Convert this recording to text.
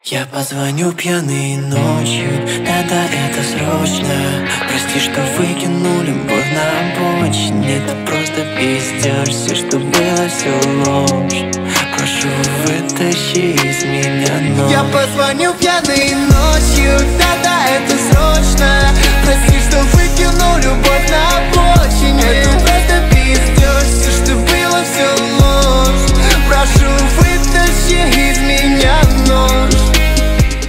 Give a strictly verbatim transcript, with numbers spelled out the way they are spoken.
Я позвоню пьяной ночью, да-да, это срочно. Прости, что выкинул любовь на обочине. Это просто пиздеж, все, что было, все ложь. Прошу, вытащи из меня ночь. Я позвоню пьяной ночью, да-да, это срочно. Прости, что выкинул любовь на обочине.